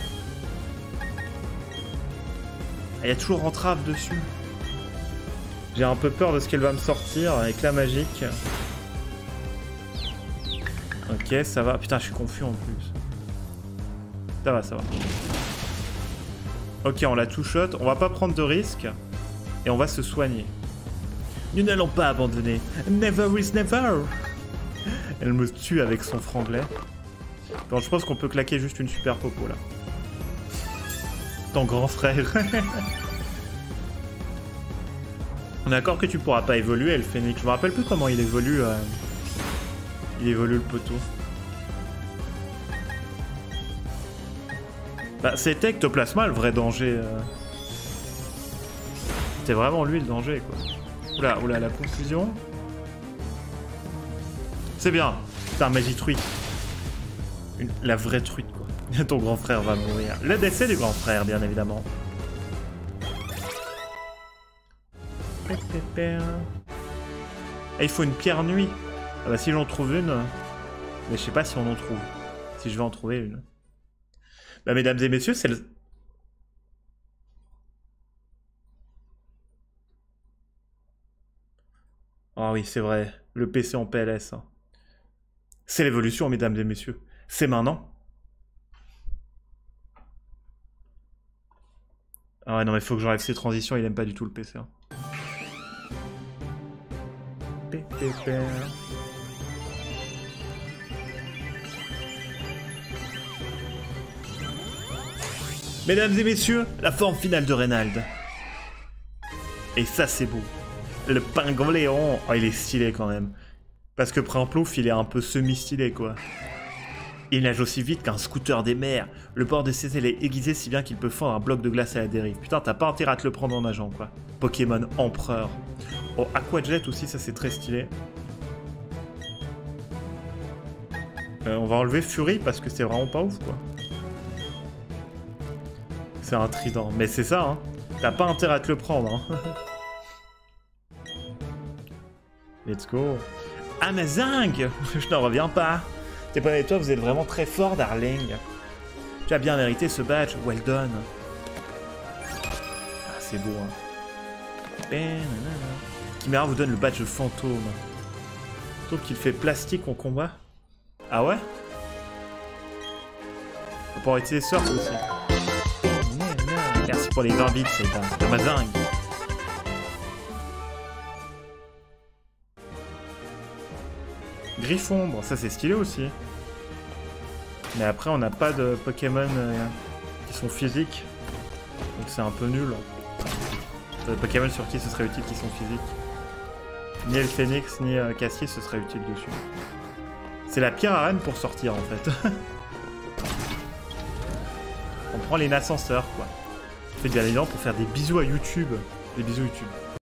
Il y a toujours entrave dessus. J'ai un peu peur de ce qu'elle va me sortir avec la magique. Ok, ça va. Putain, je suis confus en plus. Ça va. Ok, on la two-shot. On va pas prendre de risques. Et on va se soigner. Nous n'allons pas abandonner. Never is never. Elle me tue avec son franglais. Bon, je pense qu'on peut claquer juste une super popo là. Ton grand frère. On est d'accord que tu pourras pas évoluer, le Phoenix. Je me rappelle plus comment il évolue. Il évolue le poteau. Bah, c'était Ectoplasma le vrai danger. C'était vraiment lui le danger, quoi. Oula, la confusion. C'est bien. Putain, Magitruite. La vraie truite, quoi. Ton grand frère va mourir. Le décès du grand frère, bien évidemment. Ah, il faut une pierre nuit. Ah bah si j'en trouve une... Mais je sais pas si on en trouve. Si je vais en trouver une. Bah mesdames et messieurs, c'est le... Ah oui, c'est vrai. Le PC en PLS. Hein. C'est l'évolution, mesdames et messieurs. C'est maintenant. Ah ouais, non mais faut que j'enlève ces transitions, il aime pas du tout le PC. Hein. Mesdames et messieurs, la forme finale de Reynald. Et ça, c'est beau. Le pingouin, oh, il est stylé quand même. Parce que Primplouf, il est un peu semi-stylé, quoi. Il nage aussi vite qu'un scooter des mers. Le port de ses ailes est aiguisé si bien qu'il peut fendre un bloc de glace à la dérive. Putain, t'as pas intérêt à te le prendre en nageant, quoi. Pokémon Empereur. Oh, Aquajet aussi, ça c'est très stylé. On va enlever Fury parce que c'est vraiment pas ouf, quoi. C'est un trident. Mais c'est ça, hein. T'as pas intérêt à te le prendre, hein. Let's go. Amazing. Je n'en reviens pas. T'es pas avec toi, vous êtes vraiment très fort, darling. Tu as bien mérité ce badge. Well done. Ah, c'est beau, hein. Chimera vous donne le badge fantôme. Je trouve qu'il fait plastique en combat. Ah ouais? On pourra utiliser Surf aussi. Merci pour les 20 bits, c'est Amazing. Griffombre, ça c'est stylé aussi. Mais après on n'a pas de Pokémon qui sont physiques. Donc c'est un peu nul. Des Pokémon sur qui ce serait utile qui sont physiques. Ni le Phoenix ni Cassier ce serait utile dessus. C'est la pire arène pour sortir en fait. On prend les ascenseurs quoi. On fait bien évidemment pour faire des bisous à YouTube. Des bisous YouTube.